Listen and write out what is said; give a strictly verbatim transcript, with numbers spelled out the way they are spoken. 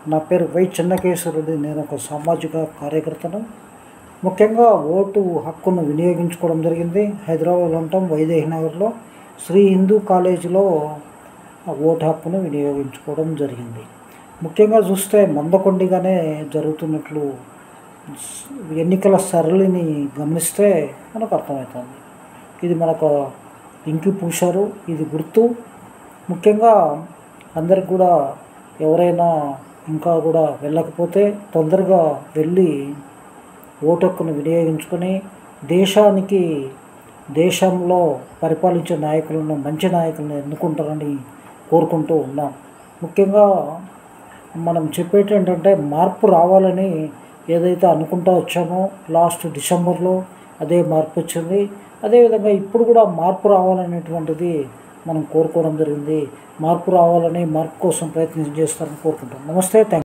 నా పేరు వై చెన్నకేశ్వరరెడ్డి. నేను ఒక సామాజిక కార్యకర్తను. ముఖ్యంగా ఓటు హక్కును వినియోగించుకోవడం జరిగింది. హైదరాబాద్లో ఉంటాం, వైదేహి నగర్లో శ్రీ హిందూ కాలేజీలో ఓటు హక్కును వినియోగించుకోవడం జరిగింది. ముఖ్యంగా చూస్తే మందకొండిగానే జరుగుతున్నట్లు ఎన్నికల సరళిని గమనిస్తే మనకు అర్థమవుతుంది. ఇది మనకు ఇంకి పూశారు, ఇది గుర్తు. ముఖ్యంగా అందరికి కూడా ఎవరైనా ఇంకా కూడా వెళ్ళకపోతే తొందరగా వెళ్ళి ఓటు హక్కును వినియోగించుకొని దేశానికి దేశంలో పరిపాలించే నాయకులను, మంచి నాయకులను ఎన్నుకుంటారని కోరుకుంటూ ఉన్నాం. ముఖ్యంగా మనం చెప్పేటి ఏంటంటే మార్పు రావాలని ఏదైతే అనుకుంటూ వచ్చామో లాస్ట్ డిసెంబర్లో అదే మార్పు వచ్చింది. అదేవిధంగా ఇప్పుడు కూడా మార్పు రావాలనేటువంటిది మనం కోరుకోవడం జరిగింది. మార్పు రావాలని, మార్పు కోసం ప్రయత్నం చేస్తారని కోరుకుంటాం. నమస్తే, థ్యాంక్